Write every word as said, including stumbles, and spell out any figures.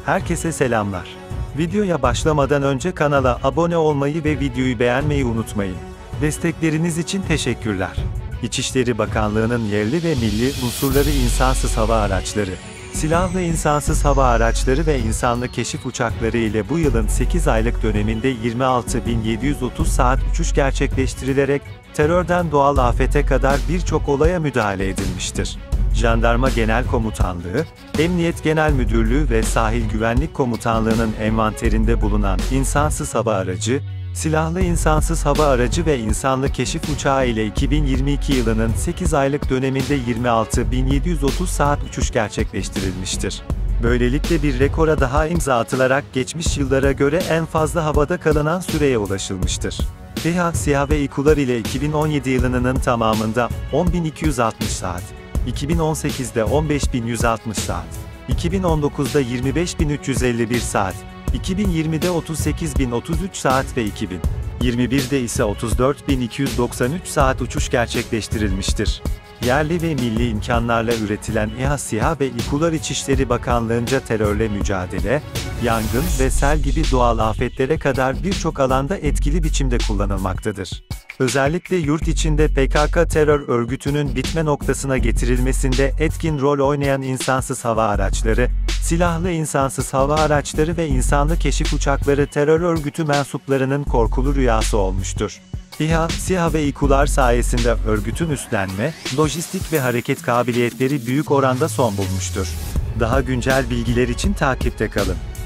Herkese selamlar. Videoya başlamadan önce kanala abone olmayı ve videoyu beğenmeyi unutmayın. Destekleriniz için teşekkürler. İçişleri Bakanlığı'nın yerli ve milli unsurları insansız hava araçları, silahlı insansız hava araçları ve insanlı keşif uçakları ile bu yılın sekiz aylık döneminde yirmi altı bin yedi yüz otuz saat uçuş gerçekleştirilerek, terörden doğal afete kadar birçok olaya müdahale edilmiştir. Jandarma Genel Komutanlığı, Emniyet Genel Müdürlüğü ve Sahil Güvenlik Komutanlığı'nın envanterinde bulunan insansız hava aracı, silahlı insansız hava aracı ve insanlı keşif uçağı ile iki bin yirmi iki yılının sekiz aylık döneminde yirmi altı bin yedi yüz otuz saat uçuş gerçekleştirilmiştir. Böylelikle bir rekora daha imza atılarak geçmiş yıllara göre en fazla havada kalınan süreye ulaşılmıştır. İHA, SİHA ve İKU'lar ile iki bin on yedi yılının tamamında on bin iki yüz altmış saat, iki bin on sekizde on beş bin yüz altmış saat, iki bin on dokuzda yirmi beş bin üç yüz elli bir saat, iki bin yirmide otuz sekiz bin otuz üç saat ve iki bin yirmi birde ise otuz dört bin iki yüz doksan üç saat uçuş gerçekleştirilmiştir. Yerli ve milli imkanlarla üretilen İHA, SİHA ve İKU'lar İçişleri Bakanlığı'nca terörle mücadele, yangın ve sel gibi doğal afetlere kadar birçok alanda etkili biçimde kullanılmaktadır. Özellikle yurt içinde P K K terör örgütünün bitme noktasına getirilmesinde etkin rol oynayan insansız hava araçları, silahlı insansız hava araçları ve insanlı keşif uçakları terör örgütü mensuplarının korkulu rüyası olmuştur. İHA, SİHA ve İKU'lar sayesinde örgütün üstlenme, lojistik ve hareket kabiliyetleri büyük oranda son bulmuştur. Daha güncel bilgiler için takipte kalın.